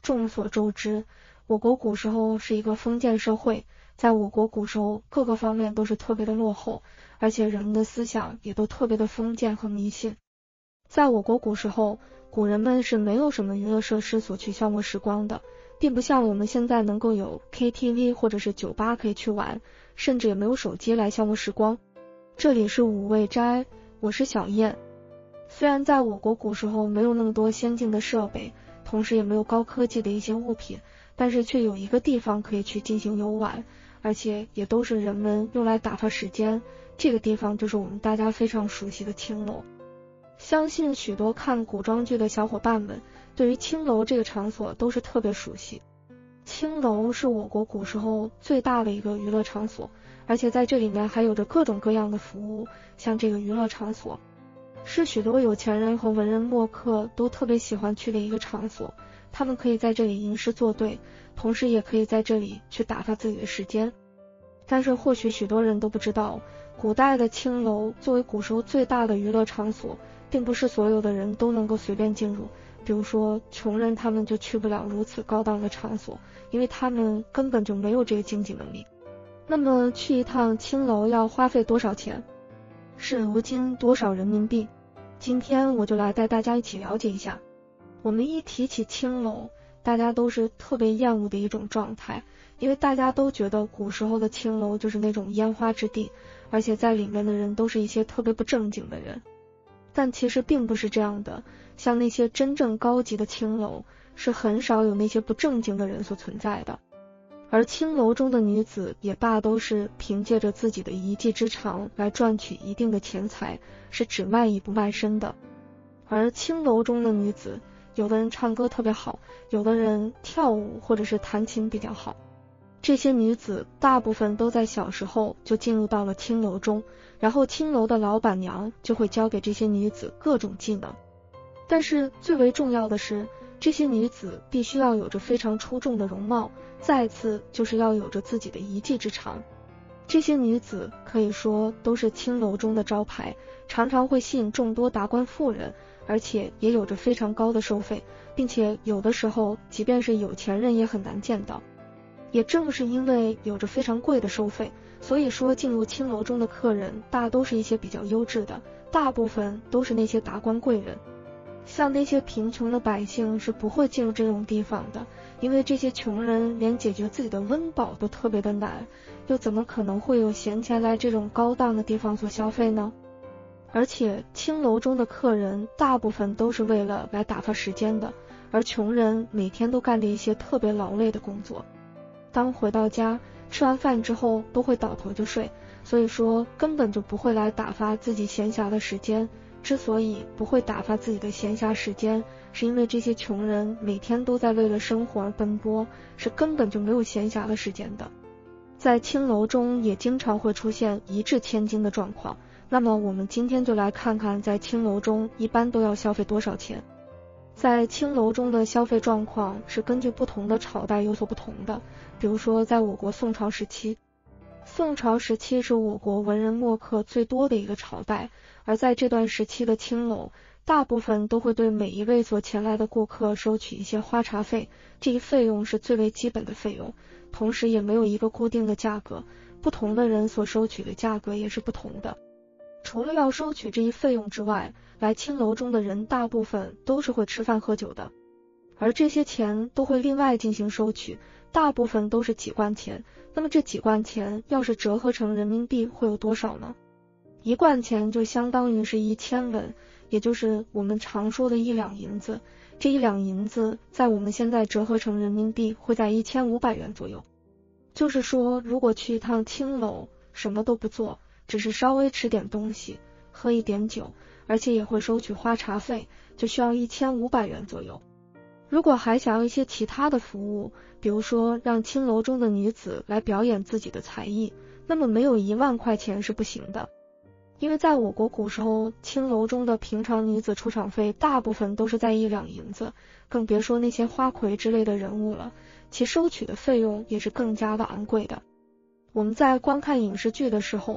众所周知，我国古时候是一个封建社会，在我国古时候各个方面都是特别的落后，而且人们的思想也都特别的封建和迷信。在我国古时候，古人们是没有什么娱乐设施所去消磨时光的，并不像我们现在能够有 KTV 或者是酒吧可以去玩，甚至也没有手机来消磨时光。这里是五味斋，我是小燕。虽然在我国古时候没有那么多先进的设备，同时也没有高科技的一些物品，但是却有一个地方可以去进行游玩，而且也都是人们用来打发时间。这个地方就是我们大家非常熟悉的青楼。相信许多看古装剧的小伙伴们对于青楼这个场所都是特别熟悉。青楼是我国古时候最大的一个娱乐场所，而且在这里面还有着各种各样的服务。像这个娱乐场所是许多有钱人和文人墨客都特别喜欢去的一个场所，他们可以在这里吟诗作对，同时也可以在这里去打发自己的时间。但是或许许多人都不知道，古代的青楼作为古时候最大的娱乐场所，并不是所有的人都能够随便进入。比如说穷人他们就去不了如此高档的场所，因为他们根本就没有这个经济能力。那么去一趟青楼要花费多少钱？是如今多少人民币？今天我就来带大家一起了解一下。我们一提起青楼，大家都是特别厌恶的一种状态，因为大家都觉得古时候的青楼就是那种烟花之地，而且在里面的人都是一些特别不正经的人。但其实并不是这样的，像那些真正高级的青楼，是很少有那些不正经的人所存在的。而青楼中的女子也大都是凭借着自己的一技之长来赚取一定的钱财，是只卖艺不卖身的。而青楼中的女子，有的人唱歌特别好，有的人跳舞或者是弹琴比较好。这些女子大部分都在小时候就进入到了青楼中，然后青楼的老板娘就会教给这些女子各种技能。但是最为重要的是，这些女子必须要有着非常出众的容貌，再次就是要有着自己的一技之长。这些女子可以说都是青楼中的招牌，常常会吸引众多达官富人，而且也有着非常高的收费，并且有的时候即便是有钱人也很难见到。也正是因为有着非常贵的收费，所以说进入青楼中的客人大都是一些比较优质的，大部分都是那些达官贵人。像那些贫穷的百姓是不会进入这种地方的，因为这些穷人连解决自己的温饱都特别的难，又怎么可能会有闲钱来这种高档的地方做消费呢？而且青楼中的客人大部分都是为了来打发时间的，而穷人每天都干着一些特别劳累的工作，当回到家吃完饭之后都会倒头就睡，所以说根本就不会来打发自己闲暇的时间。之所以不会打发自己的闲暇时间，是因为这些穷人每天都在为了生活而奔波，是根本就没有闲暇的时间的。在青楼中也经常会出现一掷千金的状况，那么我们今天就来看看在青楼中一般都要消费多少钱。在青楼中的消费状况是根据不同的朝代有所不同的，比如说在我国宋朝时期，宋朝时期是我国文人墨客最多的一个朝代，而在这段时期的青楼，大部分都会对每一位所前来的顾客收取一些花茶费，这一费用是最为基本的费用，同时也没有一个固定的价格，不同的人所收取的价格也是不同的。除了要收取这一费用之外，来青楼中的人大部分都是会吃饭喝酒的，而这些钱都会另外进行收取，大部分都是几贯钱。那么这几贯钱要是折合成人民币会有多少呢？一贯钱就相当于是1000文，也就是我们常说的1两银子。这1两银子在我们现在折合成人民币会在1500元左右。就是说，如果去一趟青楼，什么都不做，只是稍微吃点东西，喝一点酒，而且也会收取花茶费，就需要1500元左右。如果还想要一些其他的服务，比如说让青楼中的女子来表演自己的才艺，那么没有1万块钱是不行的。因为在我国古时候，青楼中的平常女子出场费大部分都是在1两银子，更别说那些花魁之类的人物了，其收取的费用也是更加的昂贵的。我们在观看影视剧的时候，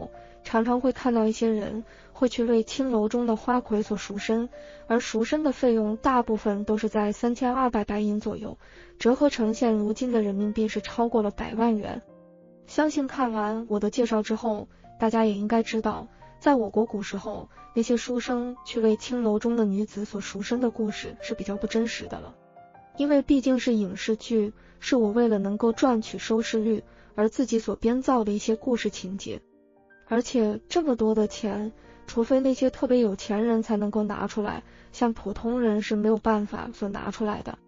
常常会看到一些人会去为青楼中的花魁所赎身，而赎身的费用大部分都是在3200白银左右，折合成现如今的人民币是超过了100万元。相信看完我的介绍之后，大家也应该知道，在我国古时候，那些书生去为青楼中的女子所赎身的故事是比较不真实的了。因为毕竟是影视剧，是我为了能够赚取收视率而自己所编造的一些故事情节，而且这么多的钱，除非那些特别有钱人才能够拿出来，像普通人是没有办法所拿出来的。